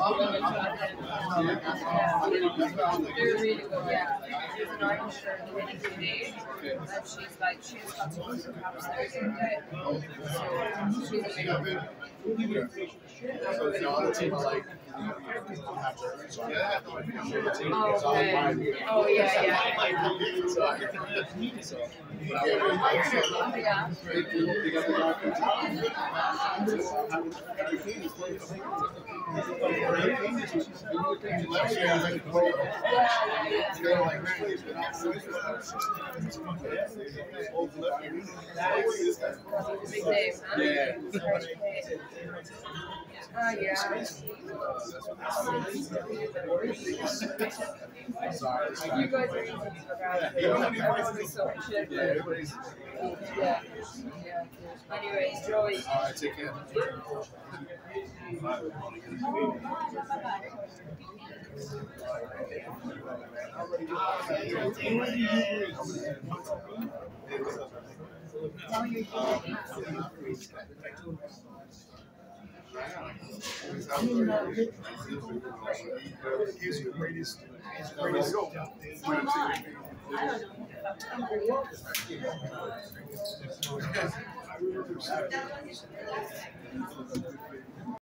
They're really good, yeah. There's an Irish shirt in today, and she's like, she's got to go to perhaps Thursday day. So she's amazing. So the other team are like, Oh, okay. Oh, yeah, yeah. Big name, huh? Yeah. Yeah. You guys are easy to look at. Everyone's so shit. Yeah. Yeah. Anyways, Joey. Alright, take care.